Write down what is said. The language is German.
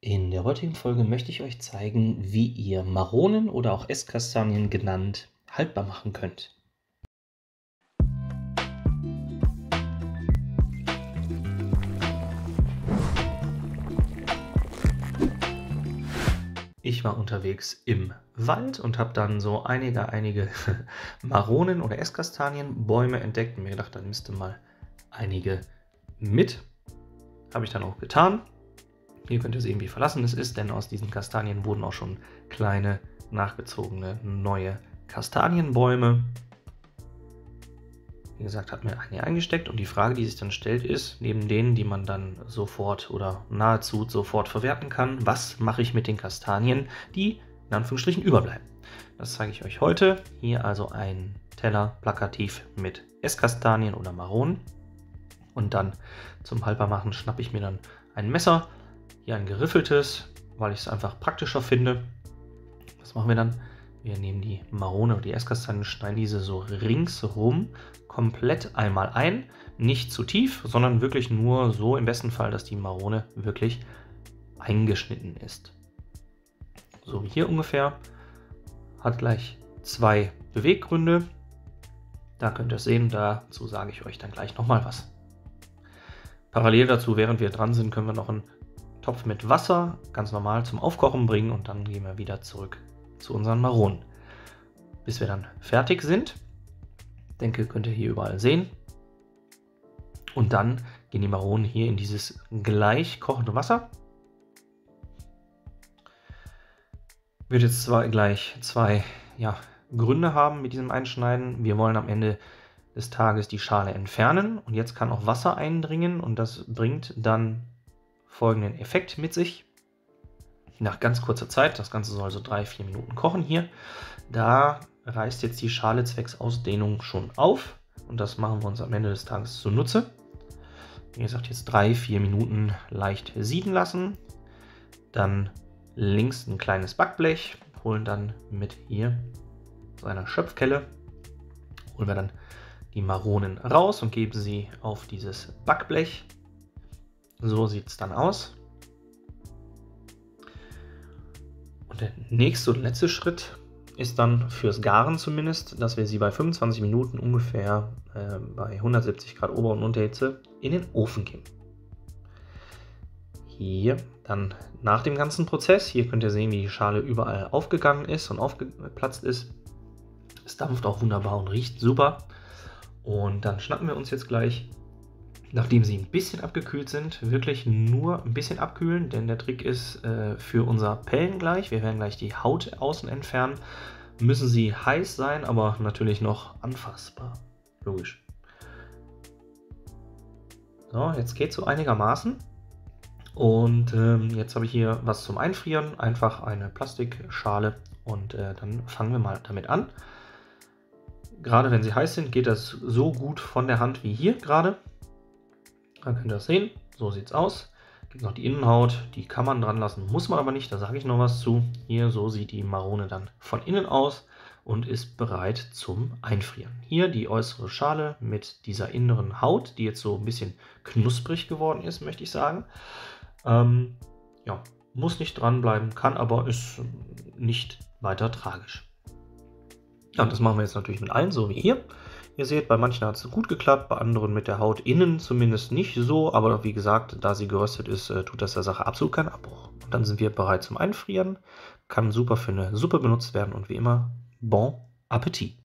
In der heutigen Folge möchte ich euch zeigen, wie ihr Maronen oder auch Esskastanien genannt haltbar machen könnt. Ich war unterwegs im Wald und habe dann so einige Maronen oder Esskastanienbäume entdeckt und mir gedacht, dann nimmst du mal einige mit. Habe ich dann auch getan. Hier könnt ihr sehen, wie verlassen es ist, denn aus diesen Kastanien wurden auch schon kleine, nachgezogene, neue Kastanienbäume. Wie gesagt, hat mir eine eingesteckt und die Frage, die sich dann stellt, ist, neben denen, die man dann sofort oder nahezu sofort verwerten kann, was mache ich mit den Kastanien, die in Anführungsstrichen überbleiben? Das zeige ich euch heute. Hier also ein Teller plakativ mit Esskastanien oder Maronen. Und dann zum Haltbarmachen schnappe ich mir dann ein Messer, hier ein geriffeltes, weil ich es einfach praktischer finde. Was machen wir dann? Wir nehmen die Marone oder die Esskastanien, schneiden diese so ringsherum komplett einmal ein. Nicht zu tief, sondern wirklich nur so im besten Fall, dass die Marone wirklich eingeschnitten ist. So wie hier ungefähr. Hat gleich zwei Beweggründe. Da könnt ihr es sehen, dazu sage ich euch dann gleich nochmal was. Parallel dazu, während wir dran sind, können wir noch einen Topf mit Wasser ganz normal zum Aufkochen bringen und dann gehen wir wieder zurück zu unseren Maronen. Bis wir dann fertig sind, denke, könnt ihr hier überall sehen. Und dann gehen die Maronen hier in dieses gleich kochende Wasser. Wird jetzt gleich zwei Gründe haben mit diesem Einschneiden. Wir wollen am Ende des Tages die Schale entfernen und jetzt kann auch Wasser eindringen und das bringt dann folgenden Effekt mit sich. Nach ganz kurzer Zeit, das Ganze soll so 3-4 Minuten kochen hier, da reißt jetzt die Schale zwecks Ausdehnung schon auf und das machen wir uns am Ende des Tages zunutze. Wie gesagt, jetzt 3-4 Minuten leicht sieden lassen, dann links ein kleines Backblech, holen dann mit hier so einer Schöpfkelle, holen wir dann die Maronen raus und geben sie auf dieses Backblech. So sieht es dann aus. Und der nächste und letzte Schritt ist dann fürs Garen zumindest, dass wir sie bei 25 Minuten ungefähr bei 170 Grad Ober- und Unterhitze in den Ofen geben. Hier dann nach dem ganzen Prozess, hier könnt ihr sehen, wie die Schale überall aufgegangen ist und aufgeplatzt ist. Es dampft auch wunderbar und riecht super. Und dann schnappen wir uns jetzt gleich, nachdem sie ein bisschen abgekühlt sind, wirklich nur ein bisschen abkühlen, denn der Trick ist für unser Pellen gleich, wir werden gleich die Haut außen entfernen, müssen sie heiß sein, aber natürlich noch anfassbar. Logisch. So, jetzt geht es so einigermaßen. Und jetzt habe ich hier was zum Einfrieren, einfach eine Plastikschale und dann fangen wir mal damit an. Gerade wenn sie heiß sind, geht das so gut von der Hand wie hier gerade. Dann könnt ihr das sehen, so sieht es aus. Gibt noch die Innenhaut, die kann man dran lassen, muss man aber nicht, da sage ich noch was zu. Hier, so sieht die Marone dann von innen aus und ist bereit zum Einfrieren. Hier die äußere Schale mit dieser inneren Haut, die jetzt so ein bisschen knusprig geworden ist, möchte ich sagen. Ja, muss nicht dranbleiben, kann aber, ist nicht weiter tragisch. Ja, und das machen wir jetzt natürlich mit allen, so wie hier. Ihr seht, bei manchen hat es gut geklappt, bei anderen mit der Haut innen zumindest nicht so. Aber wie gesagt, da sie geröstet ist, tut das der Sache absolut keinen Abbruch. Und dann sind wir bereit zum Einfrieren. Kann super für eine Suppe benutzt werden und wie immer, bon Appetit!